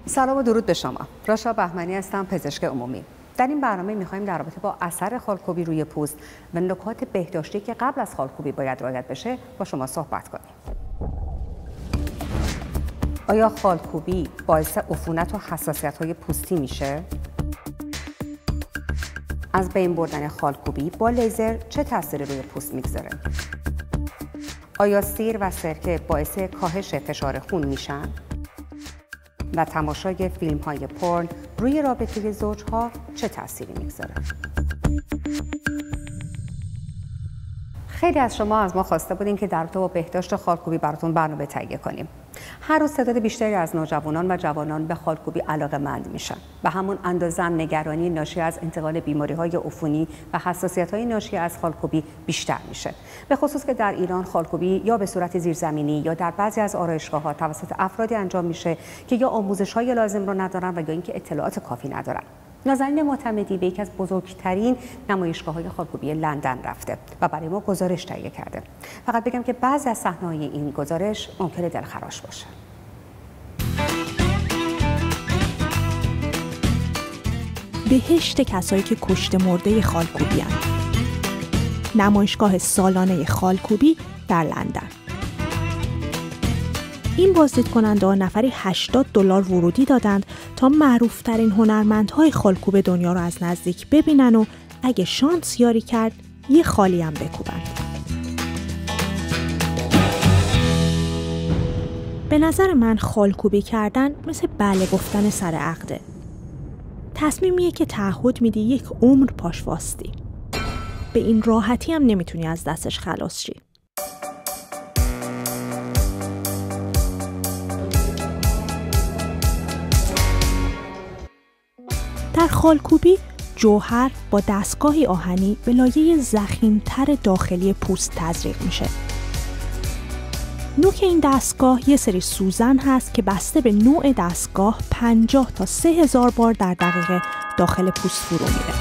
سلام و درود به شما. راشا بهمنی هستم، پزشک عمومی. در این برنامه می‌خوایم در رابطه با اثر خالکوبی روی پوست و نکات بهداشتی که قبل از خالکوبی باید رعایت بشه با شما صحبت کنیم. آیا خالکوبی باعث عفونت و حساسیت‌های پوستی میشه؟ از بین بردن خالکوبی با لیزر چه تأثیری روی پوست میگذاره؟ آیا سیر و سرکه باعث کاهش فشار خون میشن؟ و تماشای فیلم‌های پورن روی رابطه زوج‌ها چه تأثیری میگذاره؟ خیلی از شما از ما خواسته بودین که در رابطه با بهداشت خالکوبی براتون برنامه تهیه کنیم. هر روز تعداد بیشتری از نوجوانان و جوانان به خالکوبی علاقه‌مند میشن. به همون اندازه هم نگرانی ناشی از انتقال بیماری‌های عفونی و حساسیت‌های ناشی از خالکوبی بیشتر میشه. به خصوص که در ایران خالکوبی یا به صورت زیرزمینی یا در بعضی از آرایشگاه‌ها توسط افرادی انجام میشه که یا آموزش‌های لازم رو ندارن و یا اینکه اطلاعات کافی ندارن. نازنین معتمدی به یکی از بزرگترین نمایشگاه‌های خالکوبی لندن رفته و برای ما گزارش تهیه کرده. فقط بگم که بعضی از صحنه‌های این گزارش ممکنه دلخراش باشه. بهشت کسایی که کشته مرده خالکوبی هستند. نمایشگاه سالانه خالکوبی در لندن. این بازدید کننده نفری $80 ورودی دادند تا معروفترین هنرمندهای خالکوب دنیا رو از نزدیک ببینن و اگه شانس یاری کرد یه خالی هم بکوبند. به نظر من خالکوبی کردن مثل بله گفتن سر عقده. تصمیمیه که تعهد میدی یک عمر پاش واستی. به این راحتی هم نمیتونی از دستش خلاص شی. در خالکوبی جوهر با دستگاهی آهنی به لایه ضخیم‌تر داخلی پوست تزریق میشه. نوک این دستگاه یه سری سوزن هست که بسته به نوع دستگاه 50 تا 3000 بار در دقیقه داخل پوست فرو میره.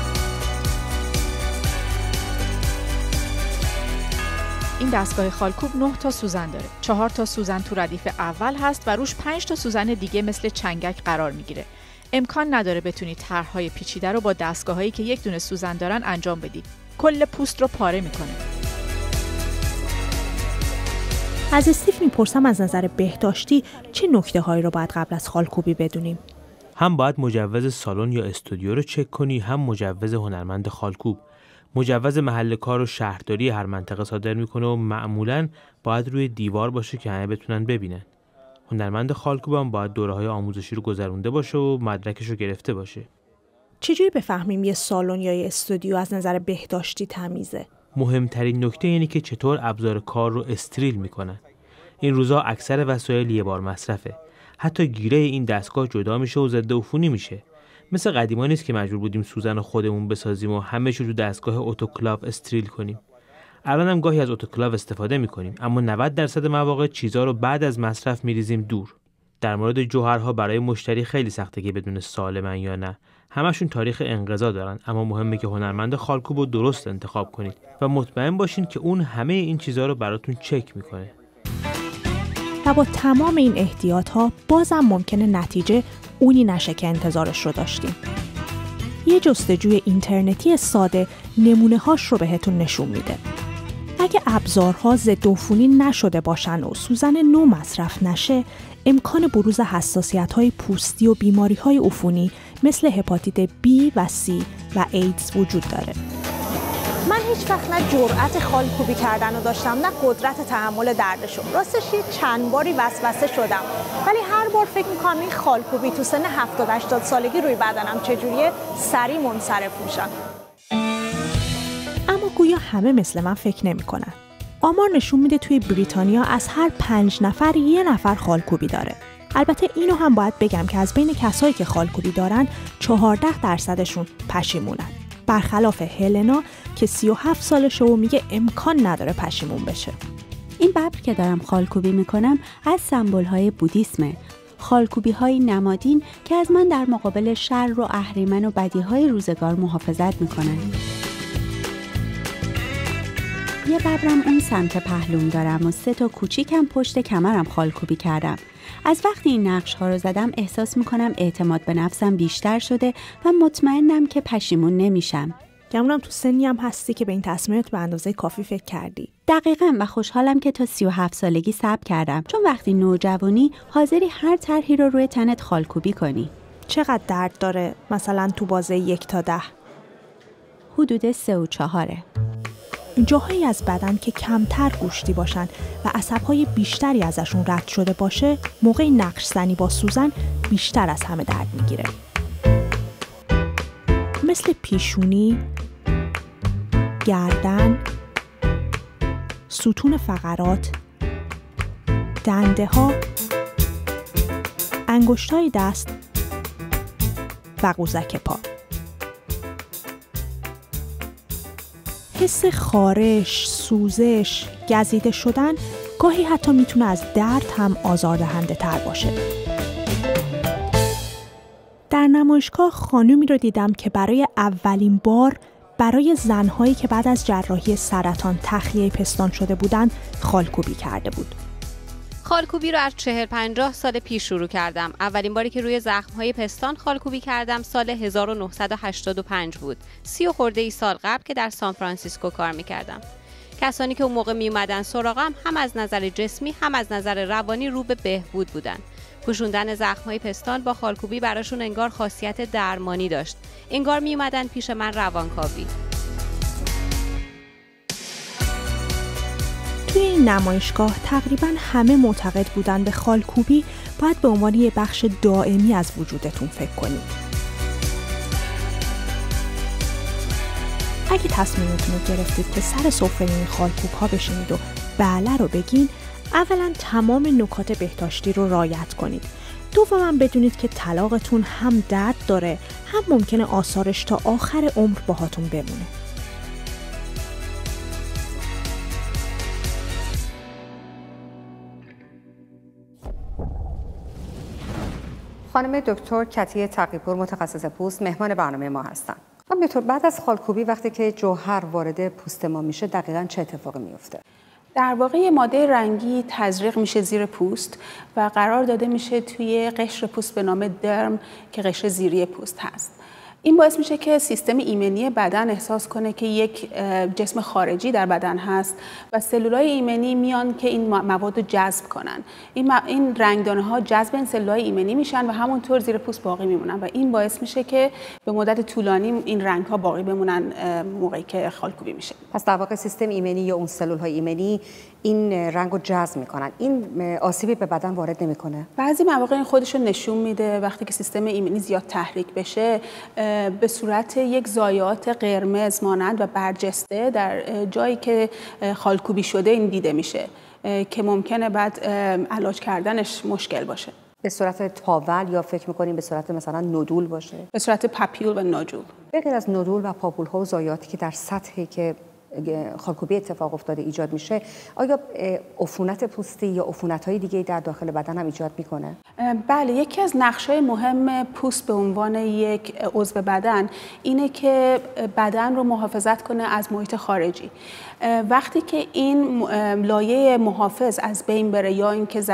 این دستگاه خالکوب 9 تا سوزن داره. 4 تا سوزن تو ردیف اول هست و روش 5 تا سوزن دیگه مثل چنگک قرار میگیره. امکان نداره بتونی طرح‌های پیچیده رو با دستگاه‌هایی که یک دونه سوزن دارن انجام بدی. کل پوست رو پاره میکنه. از استیف میپرسم از نظر بهداشتی چه نکته‌هایی رو باید قبل از خالکوبی بدونیم؟ هم باید مجوز سالن یا استودیو رو چک کنی، هم مجوز هنرمند خالکوب. مجوز محل کار و شهرداری هر منطقه صادر میکنه و معمولاً باید روی دیوار باشه که همه بتونن ببینن. هنرمند خالکوب هم باید دوره‌های آموزشی رو گذرونده باشه و مدرکش رو گرفته باشه. چجوری بفهمیم یه سالن یا یه استودیو از نظر بهداشتی تمیزه؟ مهمترین نکته اینه که چطور ابزار کار رو استریل میکنن. این روزا اکثر وسایل یه بار مصرفه. حتی گیره این دستگاه جدا میشه و ضد عفونی میشه. مثل قدیما نیست که مجبور بودیم سوزن خودمون بسازیم و همه چیز رو دستگاه اتوکلاو استریل کنیم. الان هم گاهی از اتوکلاو استفاده میکنیم، اما 90% مواقع چیزا رو بعد از مصرف میریزیم دور. در مورد جوهرها برای مشتری خیلی سخته که بدون سالمن یا نه. همشون تاریخ انقضا دارن، اما مهمه که هنرمند خالکوب رو درست انتخاب کنید و مطمئن باشین که اون همه این چیزا رو براتون چک میکنه. و با تمام این احتیاطها بازم ممکنه نتیجه اونی نشه که انتظارش رو داشتیم. یه جستجوی اینترنتی ساده نمونه‌هاش رو بهتون نشون میده. اگه ابزارها ضد عفونی نشده باشن و سوزن نو مصرف نشه، امکان بروز حساسیت‌های پوستی و بیماری‌های عفونی مثل هپاتیت B و C و ایدز وجود داره. من هیچ وقت نه جرأت خالکوبی کردن رو داشتم، نه قدرت تحمل دردشو. راستش چند باری وسوسه شدم، ولی هر بار فکر می‌کنم این خالکوبی تو سن 70-80 سالگی روی بدنم چجوریه سریع منصرف میشم. اما گویا همه مثل من فکر نمی‌کنن. آمار نشون میده توی بریتانیا از هر 5 نفر یه نفر خالکوبی داره. البته اینو هم باید بگم که از بین کسایی که خالکوبی دارن 14% پشیمونن. برخلاف هلنا که 37 سالشه و میگه امکان نداره پشیمون بشه. این ببر که دارم خالکوبی میکنم از سمبول‌های بودیسمه. خالکوبی‌های نمادین که از من در مقابل شر و اهریمن و بدیهای روزگار محافظت میکنن. یه ببرم اون سمت پهلوم دارم و 3 تا کوچیکم پشت کمرم خالکوبی کردم. از وقتی این نقش ها رو زدم احساس میکنم اعتماد به نفسم بیشتر شده و مطمئنم که پشیمون نمیشم. گمونم تو سنی هم هستی که به این تصمیمت به اندازه کافی فکر کردی. دقیقاً و خوشحالم که تا 37 سالگی صبر کردم، چون وقتی نوجوانی حاضری هر طرحی رو روی تنت خالکوبی کنی. چقدر درد داره مثلا تو بازه 1 تا 10؟ حدود 3 و 4. جاهایی از بدن که کمتر گوشتی باشن و عصبهای بیشتری ازشون رد شده باشه، موقع نقش زنی با سوزن بیشتر از همه درد میگیره. مثل پیشونی، گردن، ستون فقرات، دنده ها، انگشتای دست و قوزک پا. حس خارش، سوزش، گزیده شدن گاهی حتی میتونه از درد هم آزاردهنده تر باشه. در نمایشگاه خانومی رو دیدم که برای اولین بار برای زنهایی که بعد از جراحی سرطان تخلیه پستان شده بودن خالکوبی کرده بود. خالکوبی رو از 40-50 سال پیش شروع کردم. اولین باری که روی زخم‌های پستان خالکوبی کردم سال 1985 بود. 30 و خورده سال قبل که در سان فرانسیسکو کار می‌کردم. کسانی که اون موقع میومدن سراغم هم از نظر جسمی هم از نظر روانی رو به بهبود بودن. پوشوندن زخم‌های پستان با خالکوبی براشون انگار خاصیت درمانی داشت. انگار میومدن پیش من روانکاوی. توی این نمایشگاه تقریباً همه معتقد بودن به خالکوبی باید به عنوان یه بخش دائمی از وجودتون فکر کنید. اگه تصمیمتون رو گرفتید که سر سفره این خالکوب‌ها بشینید و بله رو بگین، اولاً تمام نکات بهداشتی رو رعایت کنید. دوماً بدونید که طلاقتون هم درد داره، هم ممکنه آثارش تا آخر عمر باهاتون بمونه. خانم دکتر کتی تقی‌پور متخصص پوست مهمان برنامه ما هستند. خانم دکتر، بعد از خالکوبی وقتی که جوهر وارد پوست ما میشه دقیقاً چه اتفاقی میفته؟ در واقع ماده رنگی تزریق میشه زیر پوست و قرار داده میشه توی قشر پوست به نام درم که قشر زیری پوست هست. این باعث میشه که سیستم ایمنی بدن احساس کنه که یک جسم خارجی در بدن هست و سلولای ایمنی میان که این مواد رو جذب کنن. این رنگدانه ها جذب این سلولای ایمنی میشن و همونطور زیر پوست باقی میمونن و این باعث میشه که به مدت طولانی این رنگ ها باقی بمونن موقعی که خالکوبی میشه. پس در واقع سیستم ایمنی یا اون سلول های ایمنی این رنگ رو جذب میکنن. این آسیبی به بدن وارد نمیکنه؟ بعضی مواقع این خودش رو نشون میده. وقتی که سیستم ایمنی زیاد تحریک بشه به صورت یک ضایعات قرمز مانند و برجسته در جایی که خالکوبی شده این دیده میشه که ممکنه بعد علاج کردنش مشکل باشه. به صورت تاول یا فکر میکنیم به صورت مثلا نودول باشه؟ به صورت پاپیول و نودول. به غیر از نودول و پاپول ها و ضایعاتی که در سطحی که خالکوبی اتفاق افتاده ایجاد میشه، آیا عفونت پوستی یا عفونت‌های دیگه در داخل بدن هم ایجاد میکنه؟ بله، یکی از نقش‌های مهم پوست به عنوان یک عضو بدن اینه که بدن رو محافظت کنه از محیط خارجی. وقتی که این لایه محافظ از بین بره یا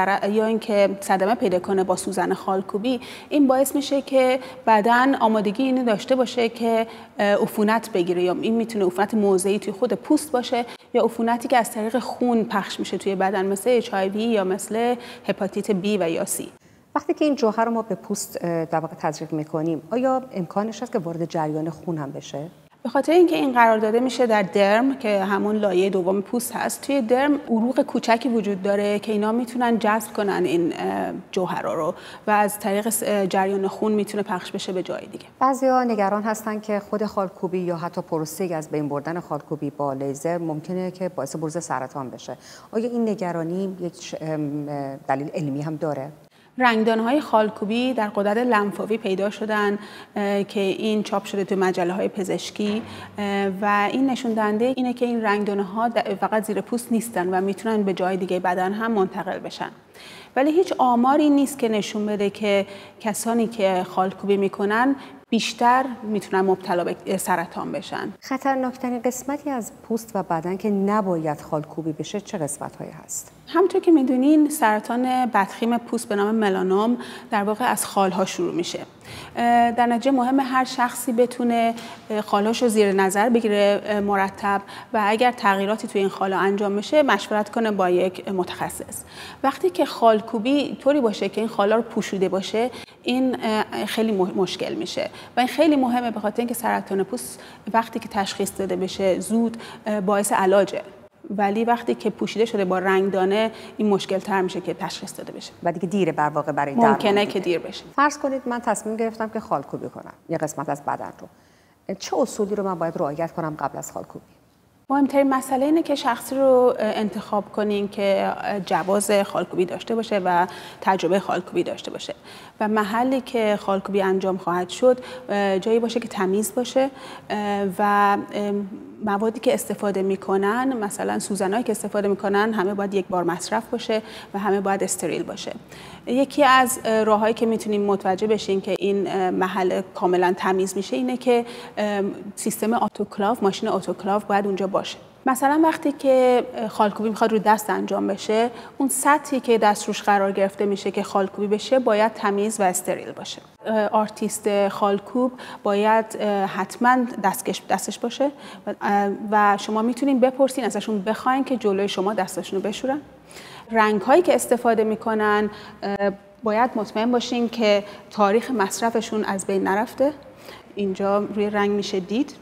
اینکه صدمه پیدا کنه با سوزن خالکوبی، این باعث میشه که بدن آمادگی اینو داشته باشه که عفونت بگیره. یا این میتونه عفونت موضعی توی خود پوست باشه یا عفونتی که از طریق خون پخش میشه توی بدن مثل HIV یا مثل هپاتیت B و یا C. وقتی که این جوهر رو ما به پوست در واقع تزریق میکنیم، آیا امکانش هست که وارد جریان خون هم بشه؟ به خاطر اینکه این قرار داده میشه در درم که همون لایه دوم پوست هست، توی درم عروق کوچکی وجود داره که اینا میتونن جذب کنن این جوهرها رو و از طریق جریان خون میتونه پخش بشه به جای دیگه. بعضیا نگران هستن که خود خالکوبی یا حتی پروسه از بین بردن خالکوبی با لیزر ممکنه که باعث بروز سرطان بشه. آیا این نگرانی یک دلیل علمی هم داره؟ رنگدانه‌های خالکوبی در غدد لنفاوی پیدا شدن که این چاپ شده تو مجله‌های پزشکی و این نشون دهنده اینه که این رنگدانه‌ها فقط زیر پوست نیستن و میتونن به جای دیگه بدن هم منتقل بشن. ولی هیچ آماری نیست که نشون بده که کسانی که خالکوبی میکنن بیشتر میتونن مبتلا به سرطان بشن. خطرناکترین قسمتی از پوست و بدن که نباید خالکوبی بشه چه قسمت‌هایی هست؟ همونطور که میدونین سرطان بدخیم پوست به نام ملانوم در واقع از خالها شروع میشه. در نتیجه مهمه هر شخصی بتونه خالهاشو زیر نظر بگیره مرتب و اگر تغییراتی توی این خالها انجام بشه مشورت کنه با یک متخصص. وقتی که خالکوبی طوری باشه که این خالها رو پوشوده باشه این خیلی مشکل میشه و این خیلی مهمه به خاطر اینکه سرطان پوست وقتی که تشخیص داده بشه زود باعث علاجه، ولی وقتی که پوشیده شده با رنگدانه این مشکل تر میشه که تشخیص داده بشه و دیگه دیره بر واقع برای درمان. ممکنه که دیر بشه. فرض کنید من تصمیم گرفتم که خالکوبی کنم یه قسمت از بدن رو، چه اصولی رو من باید رعایت کنم قبل از خالکوبی؟ مهمترین مسئله اینه که شخصی رو انتخاب کنین که جواز خالکوبی داشته باشه و تجربه خالکوبی داشته باشه و محلی که خالکوبی انجام خواهد شد جایی باشه که تمیز باشه و موادی که استفاده میکنن مثلا سوزنایی که استفاده میکنن همه باید یک بار مصرف باشه و همه باید استریل باشه. یکی از راههایی که میتونیم متوجه بشین که این محل کاملا تمیز میشه اینه که سیستم اتوکلاو، ماشین اتوکلاو باید اونجا باشه. مثلا وقتی که خالکوبی میخواد رو دست انجام بشه اون سطحی که دست روش قرار گرفته میشه که خالکوبی بشه باید تمیز و استریل باشه. آرتیست خالکوب باید حتما دستش باشه و شما میتونین بپرسین ازشون بخواین که جلوی شما دستشون رو بشورن. رنگ هایی که استفاده میکنن باید مطمئن باشین که تاریخ مصرفشون از بین نرفته. اینجا روی رنگ میشه دید.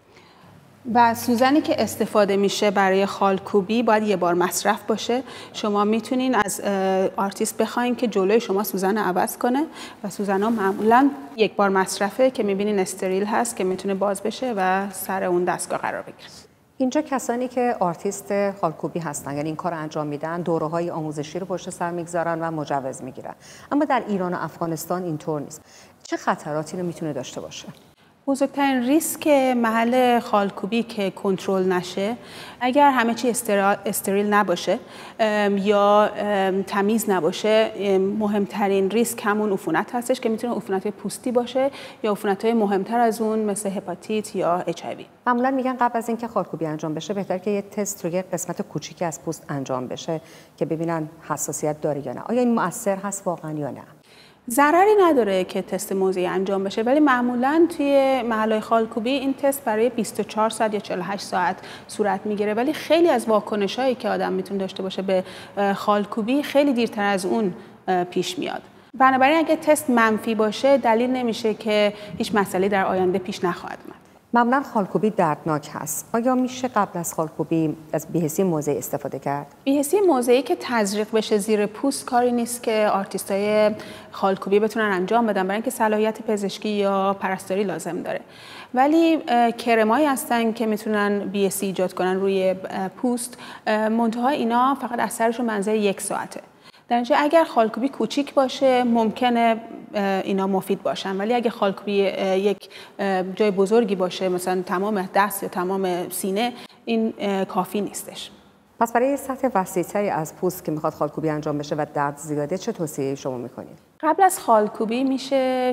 و سوزنی که استفاده میشه برای خالکوبی باید یه بار مصرف باشه. شما میتونین از آرتیست بخواین که جلوی شما سوزن عوض کنه و سوزن‌ها معمولاً یک بار مصرفه که میبینین استریل هست که میتونه باز بشه و سر اون دستگاه قرار بگیره. اینجا کسانی که آرتیست خالکوبی هستن یعنی این کار انجام میدن دوره‌های آموزشی رو پشت سر میگذارن و مجوز میگیرن، اما در ایران و افغانستان اینطور نیست. چه خطراتی رو میتونه داشته باشه؟ بزرگترین ریسک محل خالکوبی که کنترل نشه اگر همه چی استریل نباشه یا تمیز نباشه، مهمترین ریسک همون عفونت هستش که میتونه عفونت‌های پوستی باشه یا عفونت‌های مهمتر از اون مثل هپاتیت یا HIV. معمولا میگن قبل از اینکه خالکوبی انجام بشه بهتر که یه تست روی قسمت کوچیکی از پوست انجام بشه که ببینن حساسیت داره یا نه. آیا این مؤثر هست واقعا یا نه؟ ضرری نداره که تست موضعی انجام بشه، ولی معمولاً توی محل‌های خالکوبی این تست برای 24 ساعت یا 48 ساعت صورت میگیره، ولی خیلی از واکنش‌هایی که آدم میتونه داشته باشه به خالکوبی خیلی دیرتر از اون پیش میاد. بنابراین اگه تست منفی باشه دلیل نمیشه که هیچ مسئله در آینده پیش نخواهد اومد. معمولا خالکوبی دردناک هست. آیا میشه قبل از خالکوبی از بیهسی موضعی استفاده کرد؟ بیهسی موضعی که تزریق بشه زیر پوست کاری نیست که آرتیستای خالکوبی بتونن انجام بدن، برای اینکه صلاحیت پزشکی یا پرستاری لازم داره. ولی کرمایی هستن که میتونن بیهسی ایجاد کنن روی پوست، منتها اینا فقط اثرشون منظر 1 ساعته. در نتیجه اگر خالکوبی کوچیک باشه ممکنه اینا مفید باشن، ولی اگه خالکوبی یک جای بزرگی باشه مثلا تمام دست یا تمام سینه این کافی نیستش. پس برای سطح وسیع‌تری از پوست که میخواد خالکوبی انجام بشه و درد زیاده چه توصیه‌ای شما میکنید؟ قبل از خالکوبی میشه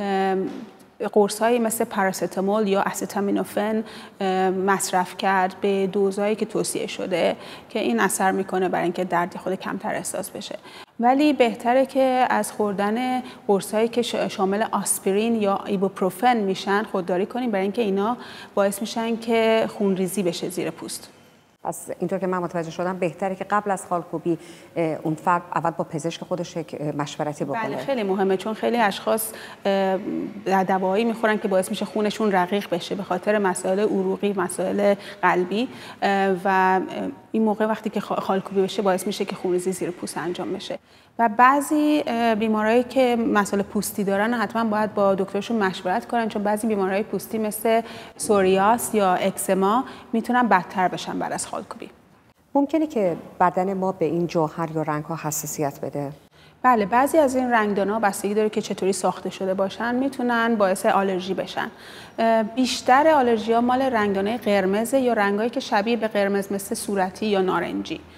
قرص‌هایی مثل پاراستامول یا استامینوفن مصرف کرد به دوزهایی که توصیه شده که این اثر میکنه برای اینکه درد خود کمتر احساس بشه. ولی بهتره که از خوردن قرص‌هایی که شامل آسپرین یا ایبوپروفن میشن خودداری کنیم، برای اینکه اینا باعث میشن که خونریزی بشه زیر پوست. پس اینطور که من متوجه شدم بهتره که قبل از خالکوبی اون فرد اول با پزشک خودش مشورتی بکنه. بله خیلی مهمه، چون خیلی اشخاص دوایی میخورن که باعث میشه خونشون رقیق بشه به خاطر مسائل عروقی، مسائل قلبی و این موقع وقتی که خالکوبی بشه باعث میشه که خونریزی زیر پوست انجام بشه. و بعضی بیمارایی که مسائل پوستی دارن حتما باید با دکترشون مشورت کنن، چون بعضی بیمارای پوستی مثل سوریاس یا اکسما میتونن بدتر بشن بعد از خالکوبی. ممکنه که بدن ما به این جوهر یا رنگ‌ها حساسیت بده؟ بله، بعضی از این رنگدان‌ها بستگی داره که چطوری ساخته شده باشن، میتونن باعث آلرژی بشن. بیشتر آلرژی‌ها مال رنگدانه قرمز یا رنگایی که شبیه به قرمز مثل صورتی یا نارنجی.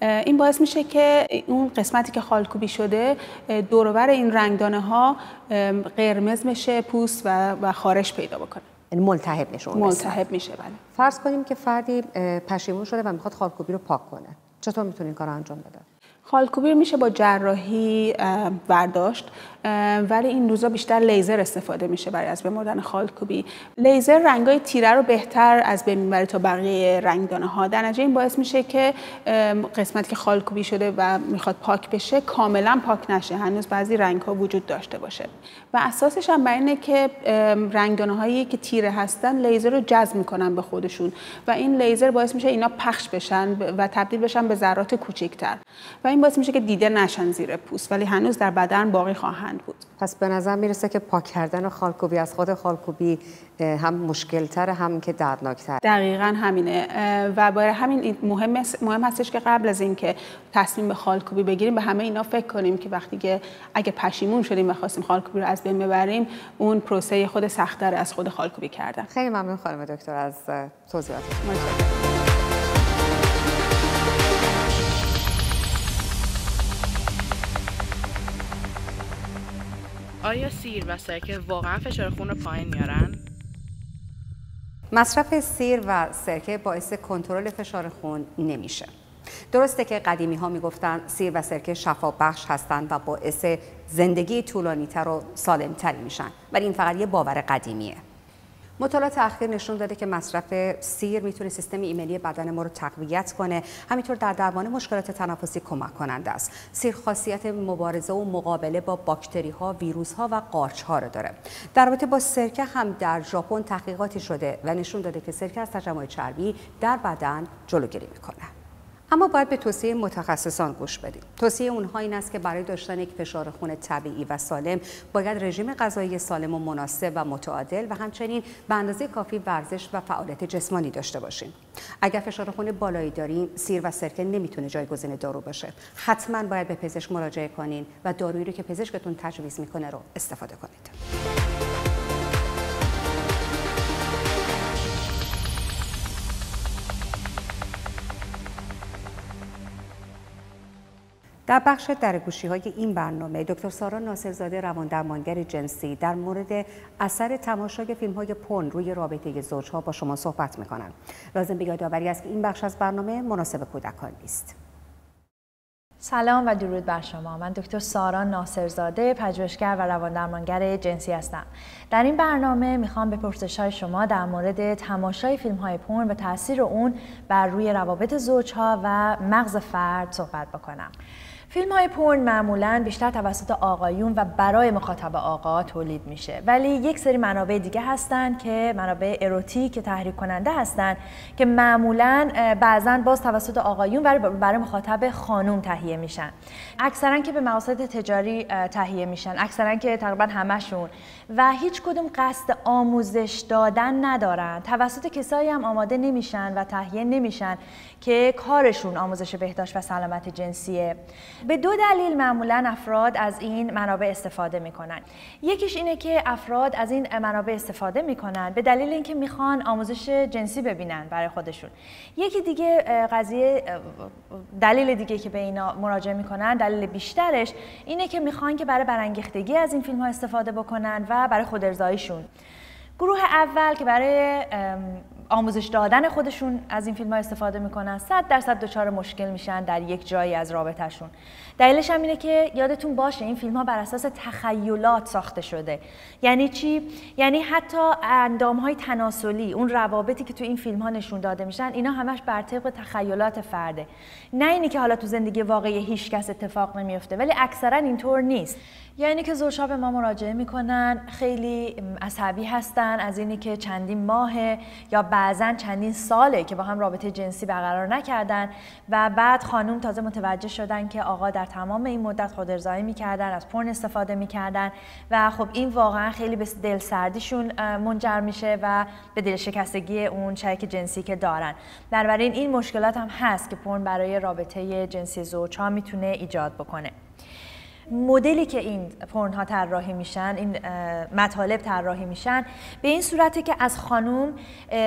این باعث میشه که اون قسمتی که خالکوبی شده دور و بر این رنگدانه ها قرمز بشه پوست و خارش پیدا بکنه. ملتهب میشه. ملتهب میشه. بله. فرض کنیم که فردی پشیمون شده و میخواد خالکوبی رو پاک کنه. چطور میتونه این کار رو انجام بده؟ خالکوبی رو میشه با جراحی برداشت، ولی این روزا بیشتر لیزر استفاده میشه برای از بین بردن خالکوبی. لیزر رنگای تیره رو بهتر از بین میبره تا بقیه رنگدانه ها. در نتیجه این باعث میشه که قسمتی که خالکوبی شده و میخواد پاک بشه کاملا پاک نشه، هنوز بعضی رنگ ها وجود داشته باشه. و اساسش هم بر اینه که رنگدانه هایی که تیره هستن لیزر رو جذب میکنن به خودشون و این لیزر باعث میشه اینا پخش بشن و تبدیل بشن به ذرات کوچیک‌تر و این باعث میشه که دیده نشن زیر پوست، ولی هنوز در بدن باقی خواهند بود. پس به نظر میرسه که پاک کردن خالکوبی از خود خالکوبی هم مشکل‌تر هم که دردناک‌تر. دقیقاً همینه و برای همین مهم هستش که قبل از اینکه تصمیم به خالکوبی بگیریم به همه اینا فکر کنیم که وقتی که اگه پشیمون شدیم و خواستیم خالکوبی رو از بین ببریم اون پروسه خود سخت‌تر از خود خالکوبی کردن. خیلی ممنون خانم دکتر از توضیحاتتون. آیا سیر و سرکه واقعا فشار خون رو پایین میارن؟ مصرف سیر و سرکه باعث کنترل فشار خون نمیشه. درسته که قدیمی ها میگفتن سیر و سرکه شفابخش هستند و باعث زندگی طولانی‌تر و سالم‌تری میشن، ولی این فقط یه باور قدیمیه. مطالعات اخیر نشون داده که مصرف سیر میتونه سیستم ایمنی بدن ما رو تقویت کنه، همینطور در درمان مشکلات تنفسی کمک کننده است. سیر خاصیت مبارزه و مقابله با باکتری ها، ویروس ها و قارچ ها رو داره. در رابطه با سرکه هم در ژاپن تحقیقاتی شده و نشون داده که سرکه از تجمع چربی در بدن جلوگیری میکنه. اما باید به توصیه متخصصان گوش بدیم. توصیه اونها این است که برای داشتن یک فشار خون طبیعی و سالم باید رژیم غذایی سالم و مناسب و متعادل و همچنین به اندازه کافی ورزش و فعالیت جسمانی داشته باشیم. اگر فشار خون بالایی دارین، سیر و سرکه نمیتونه جایگزین دارو باشه. حتما باید به پزشک مراجعه کنین و دارویی رو که پزشکتون تجویز میکنه رو استفاده کنید. در بخش درگوشی‌های این برنامه دکتر سارا ناصرزاده روان‌درمانگر جنسی در مورد اثر تماشای فیلم‌های پورن روی رابطه زوج‌ها با شما صحبت می‌کنند. لازم به یادآوری است که این بخش از برنامه مناسب کودکان نیست. سلام و درود بر شما. من دکتر سارا ناصرزاده، پژوهشگر و روان‌درمانگر جنسی هستم. در این برنامه میخوام به پرسش‌های شما در مورد تماشای فیلم‌های پورن و تاثیر اون بر روی روابط زوج‌ها و مغز فرد صحبت بکنم. فیلم‌های پورن معمولاً بیشتر توسط آقایون و برای مخاطب آقا تولید میشه، ولی یک سری منابع دیگه هستن که منابع اروتیک تحریک کننده هستن که معمولاً بعضاً باز توسط آقایون برای مخاطب خانم تهیه میشن. اکثراً که به مقاصد تجاری تهیه میشن، اکثراً که تقریباً همشون، و هیچ کدوم قصد آموزش دادن ندارن. توسط کسایی هم آماده نمیشن و تهیه نمیشن که کارشون آموزش بهداشت و سلامت جنسیه. به دو دلیل معمولاً افراد از این منابع استفاده میکنن. یکیش اینه که افراد از این منابع استفاده میکنن به دلیل اینکه میخوان آموزش جنسی ببینن برای خودشون. یکی دیگه دلیل دیگه که به اینا مراجعه میکنن، دلیل بیشترش اینه که میخوان که برای برانگیختگی از این فیلم ها استفاده بکنن و برای خودارضاییشون. گروه اول که برای آموزش دادن خودشون از این فیلم ها استفاده میکنن 100% دچار مشکل میشن در یک جایی از رابطهشون. دلیلش هم اینه که یادتون باشه این فیلم ها بر اساس تخیلات ساخته شده. یعنی چی؟ یعنی حتی اندام های تناسلی، اون روابطی که تو این فیلم ها نشون داده میشن، اینا همش بر طبق تخیلات فرده. نه اینی که حالا تو زندگی واقعی هیچ کس اتفاق نمیفته، ولی اکثرا اینطور نیست. یعنی که زوج‌ها به ما مراجعه میکنن خیلی عصبی هستن از اینی که چندین ماهه یا بعضن چندین ساله که با هم رابطه جنسی برقرار نکردن و بعد خانم تازه متوجه شدن که آقا در تمام این مدت خودارضایی میکردن، از پورن استفاده میکردن و خب این واقعا خیلی به دلسردیشون منجر میشه و به دلشکستگی اون شریک جنسی که دارن. بنابراین این مشکلات هم هست که پورن برای رابطه جنسی زوج‌ها میتونه ایجاد بکنه. مدلی که این پورن ها طراحی میشن، این مطالب طراحی میشن به این صورته که از خانوم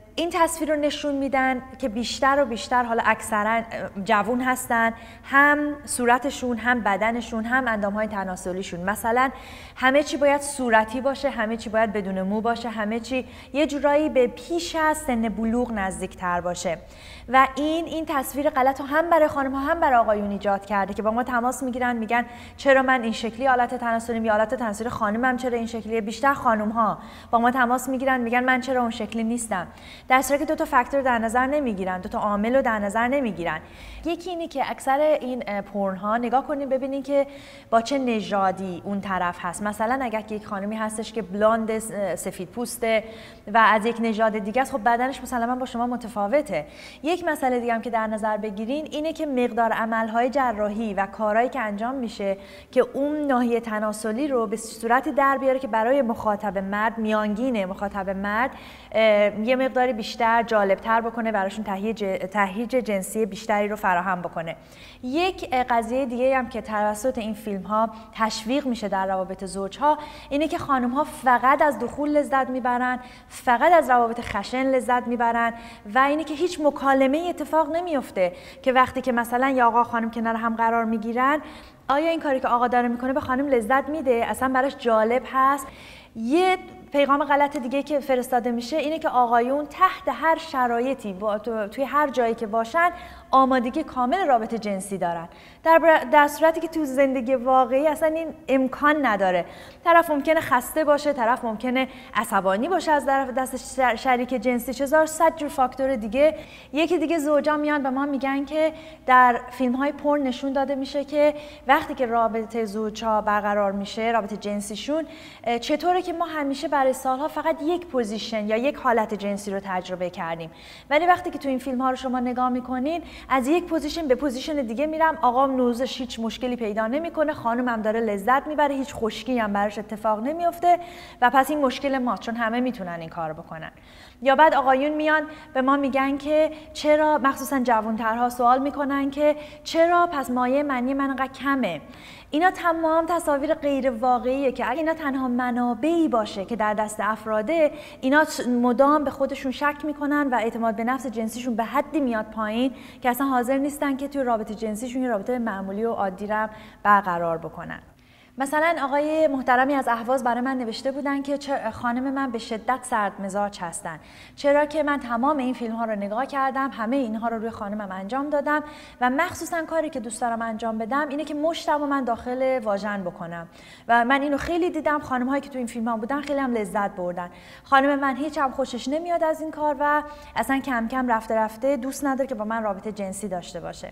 این تصویر رو نشون میدن که بیشتر و بیشتر حالا اکثرا جوون هستن، هم صورتشون، هم بدنشون، هم اندامهای تناسلیشون. مثلا همه چی باید صورتی باشه، همه چی باید بدون مو باشه، همه چی یه جورایی به پیش از سن بلوغ نزدیکتر باشه. و این تصویر غلط رو هم برای خانم ها هم برای آقایون ایجاد کرده که با ما تماس میگیرن، میگن چرا من این شکلی آلت تناسلیم، یا آلت تناسلی خانمم چرا این شکلیه. بیشتر خانم ها با ما تماس میگیرن، میگن من چرا اون شکلی نیستم. در صورتی که 2 تا فاکتور در نظر نمیگیرن، 2 تا عامل رو در نظر نمیگیرن. یکی اینی که اکثر این پورن ها نگاه کنین ببینین که با چه نژادی اون طرف هست. مثلا اگر یک خانمی هستش که بلاند سفید پوسته و از یک نژاد دیگه است، خب بدنش مسلما با شما متفاوته. یک مسئله دیگه هم که در نظر بگیرین اینه که مقدار عملهای جراحی و کارهایی که انجام میشه که اون ناحیه تناسلی رو به صورتی در بیاره که برای مخاطب مرد، میانگین مخاطب مرد، یه مقداری بیشتر جالبتر بکنه، براشون تهییج جنسی بیشتری رو فراهم بکنه. یک قضیه دیگه هم که توسط این فیلم ها تشویق میشه در روابط زوجها اینه که خانم ها فقط از دخول لذت میبرن، فقط از روابط خشن لذت میبرن و اینه که هیچ مکالمه اتفاق نمیفته که وقتی که مثلا یا آقا خانم کنار هم قرار میگیرن، آیا این کاری که آقا داره میکنه به خانم لذت میده، اصلا براش جالب هست. یه پیغام غلط دیگه که فرستاده میشه اینه که آقایون تحت هر شرایطی توی هر جایی که باشن آمادگی کامل رابطه جنسی دارن، در صورتی که تو زندگی واقعی اصلا این امکان نداره. طرف ممکنه خسته باشه، طرف ممکنه عصبانی باشه از طرف دست شریک جنسی، چه صد جور فاکتور دیگه. یکی دیگه زوجا میان به ما میگن که در فیلم های پورن نشون داده میشه که وقتی که رابطه زوجها برقرار میشه، رابطه جنسیشون، چطوره که ما همیشه برای سالها فقط یک پوزیشن یا یک حالت جنسی رو تجربه کردیم، ولی وقتی که تو این فیلم ها رو شما نگاه میکنین از یک پوزیشن به پوزیشن دیگه میرم، آقام نوزش هیچ مشکلی پیدا نمیکنه، خانمم داره لذت میبره، هیچ خشکی هم براش اتفاق نمیفته و پس این مشکل ما، چون همه میتونن این کارو بکنن. یا بعد آقایون میان به ما میگن که چرا، مخصوصا جوانترها سوال میکنن که چرا پس مایه منی من انقدر کمه. اینا تمام تصاویر غیر واقعیه که اگه اینا تنها منابعی باشه که در دست افراده، اینا مدام به خودشون شک میکنن و اعتماد به نفس جنسیشون به حدی میاد پایین که اصلا حاضر نیستن که توی رابطه جنسیشون یه رابطه معمولی و عادی رو برقرار بکنن. مثلا آقای محترمی از اهواز برای من نوشته بودن که خانم من به شدت سرد مزاج هستن، چرا که من تمام این فیلم ها رو نگاه کردم، همه اینها رو روی خانمم انجام دادم و مخصوصا کاری که دوست دارم انجام بدم اینه که مشتمو من داخل واژن بکنم و من اینو خیلی دیدم. خانم هایی که تو این فیلم ها بودن خیلی هم لذت بردن. خانم من هیچ هم خوشش نمیاد از این کار و اصلا کم کم رفته دوست نداره که با من رابطه جنسی داشته باشه.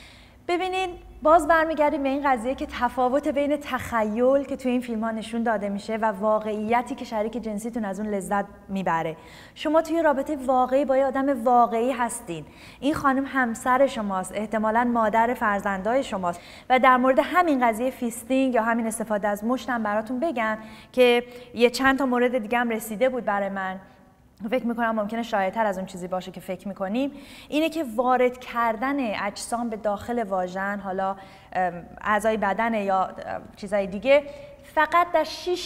ببینین باز برمیگردیم به این قضیه که تفاوت بین تخیل که توی این فیلم ها نشون داده میشه و واقعیتی که شریک جنسیتون از اون لذت میبره. شما توی رابطه واقعی با یه آدم واقعی هستین، این خانم همسر شماست، احتمالاً مادر فرزندای شماست و در مورد همین قضیه فیستینگ یا همین استفاده از مشتم براتون بگم که یه چند تا مورد دیگه هم رسیده بود برای من، فکر میکنم ممکنه شایع‌تر از اون چیزی باشه که فکر میکنیم، اینه که وارد کردن اجسام به داخل واژن، حالا اعضای بدن یا چیزای دیگه، فقط در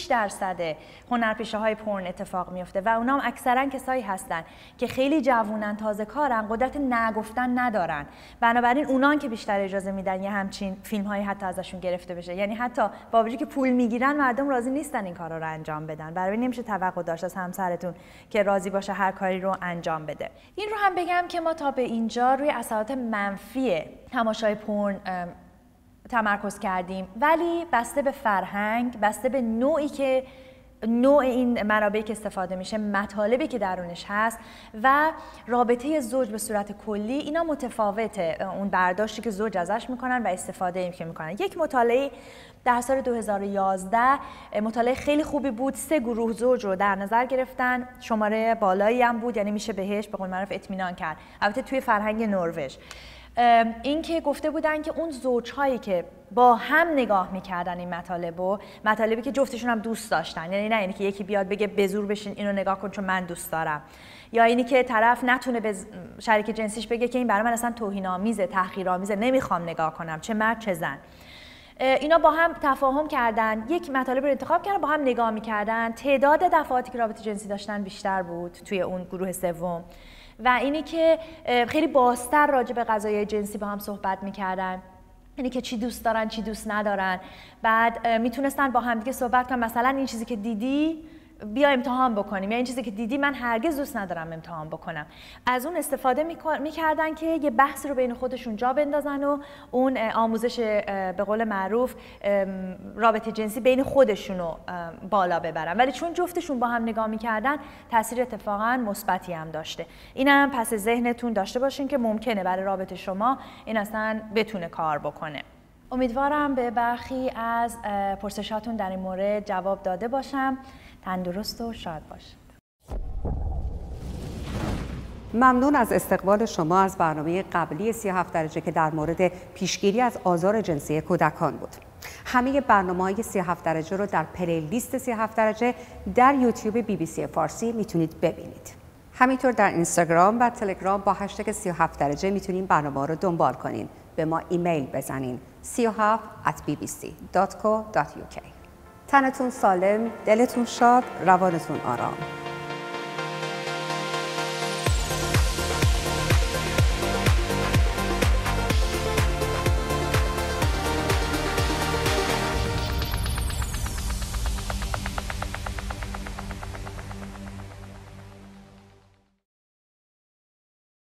6% هنرپیشه‌های پورن اتفاق میفته و اونام اکثرا کسایی هستن که خیلی جوونن، تازه کارن، قدرت نگفتن ندارن. بنابراین اونان که بیشتر اجازه میدن یه همچین فیلم‌هایی حتی ازشون گرفته بشه. یعنی حتی با وجودی که پول میگیرن مردم راضی نیستن این کارا رو انجام بدن. برای نمیشه توقع داشت از همسرتون که راضی باشه هر کاری رو انجام بده. این رو هم بگم که ما تا به اینجا روی اثرات منفی تماشای پورن تمرکز کردیم، ولی بسته به فرهنگ، بسته به نوعی که نوع این منابعی که استفاده میشه، مطالبی که درونش هست و رابطه زوج به صورت کلی، اینا متفاوته. اون برداشتی که زوج ازش میکنن و استفاده این که میکنن. یک مطالعه در سال 2011 مطالعه خیلی خوبی بود، 3 گروه زوج رو در نظر گرفتن، شماره بالایی هم بود، یعنی میشه بهش به قول معروف اطمینان کرد. البته توی فرهنگ نروژ این که گفته بودن که اون زوجهایی که با هم نگاه میکردن این مطالبی که جفتشون هم دوست داشتن، یعنی نه اینی که یکی بیاد بگه به زور بشین اینو نگاه کن چون من دوست دارم، یا اینی که طرف نتونه به شریک جنسیش بگه که این برای من اصلا توهین‌آمیزه، تحقیرآمیزه، نمیخوام نگاه کنم، چه مرد چه زن. اینا با هم تفاهم کردن، یک مطالب رو انتخاب کردن، با هم نگاه می‌کردن. تعداد دفعاتی که رابطه جنسی داشتن بیشتر بود توی اون گروه سوم و اینی که خیلی بازتر راجع به قضایای جنسی با هم صحبت می‌کردن. یعنی که چی دوست دارن چی دوست ندارن. بعد میتونستن با هم دیگه صحبت کنن، مثلا این چیزی که دیدی بیا امتحان بکنیم، یا این چیزی که دیدی من هرگز دوست ندارم امتحان بکنم. از اون استفاده میکردن که یه بحث رو بین خودشون جا بندازن و اون آموزش به قول معروف رابطه جنسی بین خودشون رو بالا ببرن. ولی چون جفتشون با هم نگاه میکردن تاثیر اتفاقا مثبتی هم داشته. اینم پس ذهنتون داشته باشین که ممکنه برای رابطه شما این اصلا بتونه کار بکنه. امیدوارم به برخی از پرسشاتون در این مورد جواب داده باشم. تندرست و شاد باشید. ممنون از استقبال شما از برنامه قبلی 37 درجه که در مورد پیشگیری از آزار جنسی کودکان بود. همه برنامه‌های 37 درجه رو در پلیلیست 37 درجه در یوتیوب BBC فارسی میتونید ببینید. همینطور در اینستاگرام و تلگرام با هشتگ 37 درجه میتونید برنامه رو دنبال کنین. به ما ایمیل بزنین 37@bbc.co.uk. تنتون سالم، دلتون شاد، روانتون آرام.